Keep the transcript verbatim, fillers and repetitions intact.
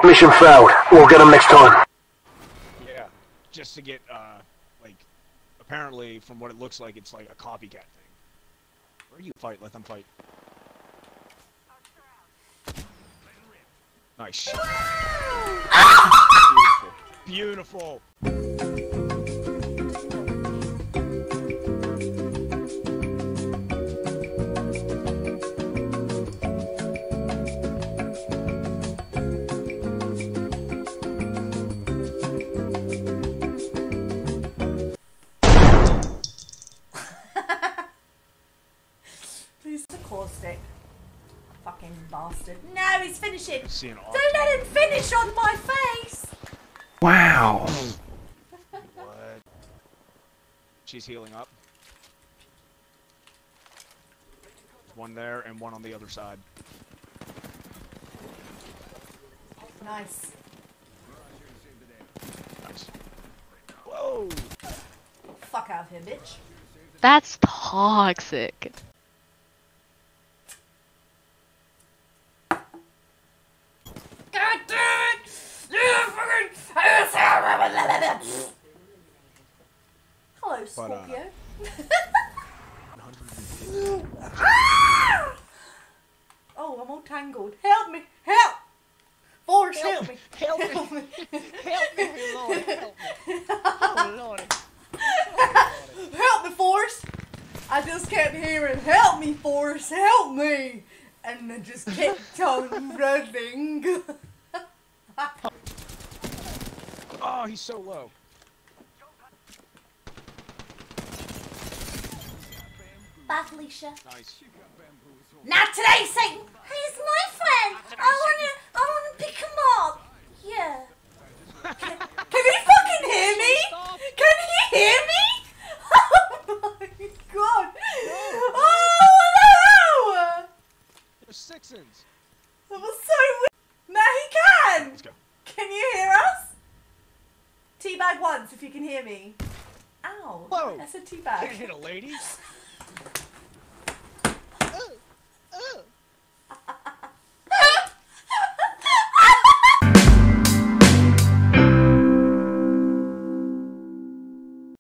Mission failed. We'll get them next time. Yeah, just to get, uh, like, apparently, from what it looks like, it's like a copycat thing. Where you fight? Let them fight. Nice. Beautiful. Beautiful. Who's the caustic? Fucking bastard. No, he's finishing. Don't let him finish on my face. Wow. What? She's healing up. One there and one on the other side. Nice. Nice. Whoa! Fuck out of here, bitch. That's toxic. God damn it! You fucking... Hello, Scorpio. But, uh, Oh, I'm all tangled. Help me! Help! Forrest, help, help me! Help me! Help me! Help me, Lord! Help me! Oh, Lord! Help me, Forrest! I just kept hearing, help me, Forrest, help me! And I just kept on running. Oh, he's so low. Bye, Felicia. Nice. Not today, Satan! He's my friend! I wanna, I wanna pick him up! Yeah. Can, can he fucking hear me? Can he hear me? Oh my god! Oh no! There's Sixons. That was so weird. Now he can! Let's go. Can you hear us? Teabag once if you can hear me. Ow. Whoa. That's a Can't teabag. hit a lady. uh, uh.